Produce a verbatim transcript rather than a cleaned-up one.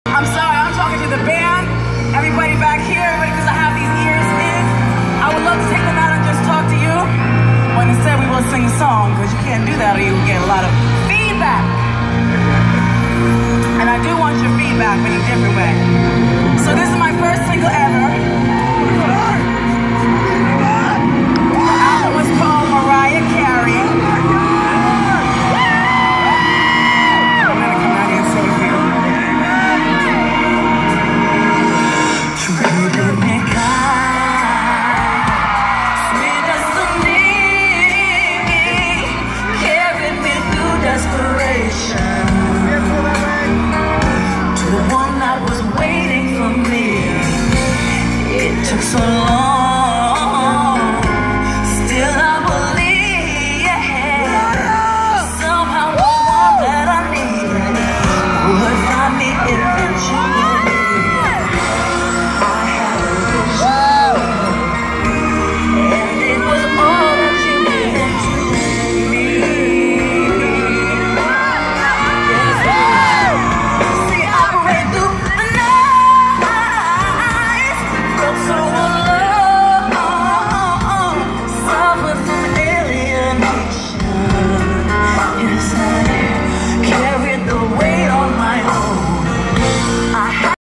I'm sorry, I'm talking to the band, everybody back here, everybody, because I have these ears in. I would love to take them out and just talk to you, but instead we will sing a song, because you can't do that or you will get a lot of feedback. And I do want your feedback in a different way. So this is my first single ever. The album was called Mariah Carey. So long.